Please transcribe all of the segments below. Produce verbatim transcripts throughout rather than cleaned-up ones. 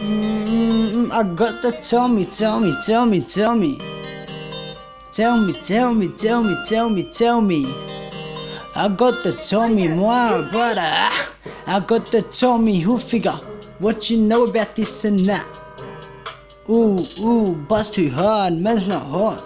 Mm, I got the tell me, tell me, tell me, tell me. Tell me, tell me, tell me, tell me, tell me. I got the tell me more, brother. I got the tell me who figure what you know about this and that. Ooh, ooh, bust too hard, man's not hot.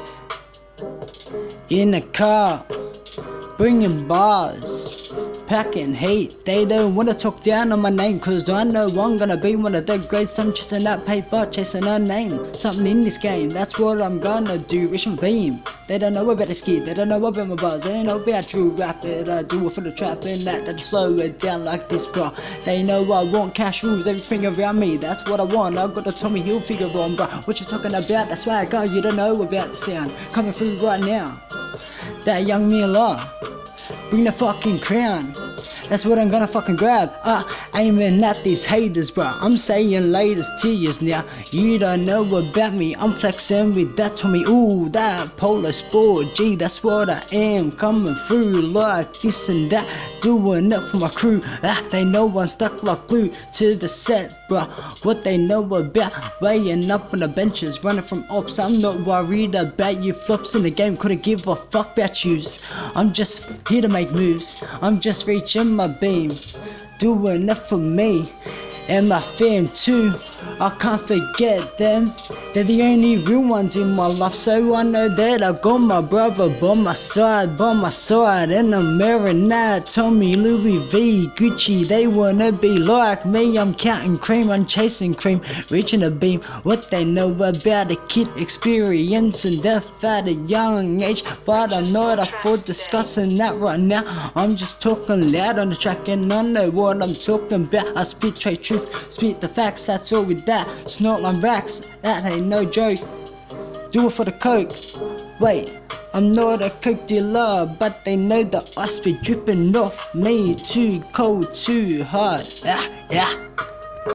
In a car, bringing bars, packing heat. They don't wanna talk down on my name, cause I know I'm gonna be one of the greats. I'm chasing that paper, chasing a name. Something in this game, that's what I'm gonna do. Rich and beam. They don't know about the ski, they don't know about my bars, they don't know about true rap it. I do it for the trap and that, that slow it down like this, bro. They know I want cash rules, everything around me, that's what I want. I got a Tommy Hilfiger on, bro. What you talking about? That's why I go, you don't know about the sound coming through right now. That young Miller, bring the fucking crown. That's what I'm gonna fucking grab. Uh, aiming at these haters, bro. I'm saying latest tears now. You don't know about me. I'm flexing with that Tommy. Ooh, that Polo Sport. Gee, that's what I am. Coming through like this and that. Doing it for my crew. Ah, they know I'm stuck like glue to the set, bro. What they know about weighing up on the benches, running from ops. I'm not worried about you flops in the game. Couldn't give a fuck about yous. I'm just here to make moves. I'm just reaching my beam, doing it for me and my fam too. I can't forget them, they're the only real ones in my life. So I know that I got my brother by my side, by my side. And I'm wearing that Tommy, Louis V, Gucci. They wanna be like me. I'm counting cream, I'm chasing cream, reaching a beam. What they know about a kid experiencing death at a young age, but I'm not up for discussing that right now. I'm just talking loud on the track and I know what I'm talking about. I spit straight truth, spit the facts, that's all with that. Snort like racks, that ain't no joke. Do it for the coke. Wait, I'm not a coke dealer, but they know that I spit dripping off me. Too cold, too hard. Yeah, yeah.